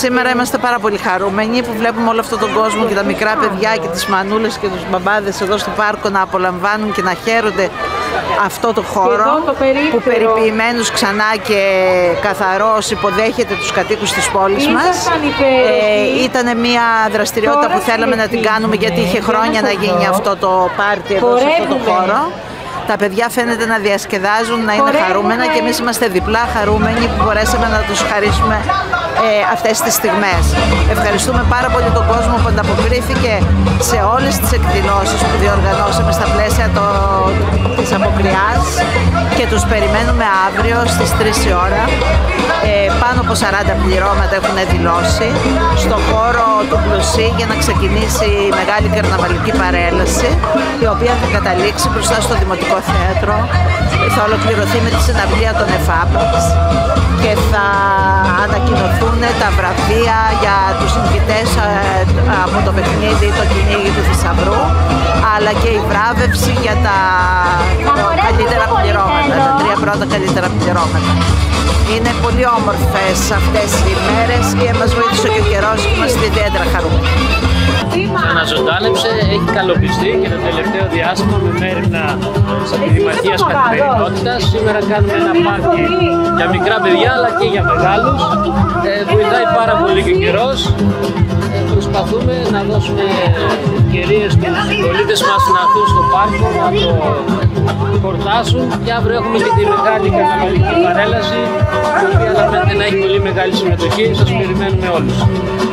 Σήμερα είμαστε πάρα πολύ χαρούμενοι που βλέπουμε όλο αυτόν τον κόσμο και τα μικρά παιδιά και τις μανούλες και τους μπαμπάδες εδώ στο πάρκο να απολαμβάνουν και να χαίρονται αυτό το χώρο που περιποιημένους ξανά και καθαρός υποδέχεται τους κατοίκους της πόλης μας. Ήταν μια δραστηριότητα που θέλαμε να την κάνουμε γιατί είχε χρόνια να γίνει αυτό το πάρτι εδώ σε αυτό το χώρο. Τα παιδιά φαίνεται να διασκεδάζουν, να είναι χαρούμενα και εμείς είμαστε διπλά χαρούμενοι που μπορέσαμε να τους χαρίσουμε αυτές τις στιγμές. Ευχαριστούμε πάρα πολύ τον κόσμο που ανταποκρίθηκε σε όλες τις εκδηλώσεις που διοργανώσαμε στα πλαίσια της Αποκριάς και τους περιμένουμε αύριο στις 3 η ώρα. Πάνω από 40 πληρώματα έχουν δηλώσει στο χώρο του Πλουσί για να ξεκινήσει η μεγάλη καρναβαλική παρέλαση, η οποία θα καταλήξει μπροστά στο Δημοτικό Θέατρο. Θα ολοκληρωθεί με τη συναυλία των ΕΦΑΠΑΞ και θα ανακοινωθούν τα βραβεία για τους νικητές από το παιχνίδι «Το κυνήγι του Θησαυρού», αλλά και η βράβευση για τα καλύτερα πληρώματα, τα 3 πρώτα καλύτερα πληρώματα. Είναι πολύ όμορφες αυτές οι μέρες και μας βοήθησε και ο καιρός και είμαστε ιδιαίτερα χαρούμενοι. Αναζωντάνεψε, έχει καλοπιστεί και το τελευταίο διάστημα με μέρημνα της Αντιδημαρχίας Καθημερινότητας. Σήμερα κάνουμε ένα πάρτι για μικρά παιδιά αλλά και για μεγάλους. Βοηθάει πάρα πολύ και ο καιρός. Προσπαθούμε να δώσουμε ευκαιρίες στους πολίτες μας να έρθουν στο πάρκο, να το χορτάσουν και αύριο έχουμε και τη μεγάλη καρναβαλική παρέλαση, η οποία αναμένεται να έχει πολύ μεγάλη συμμετοχή. Σας περιμένουμε όλους.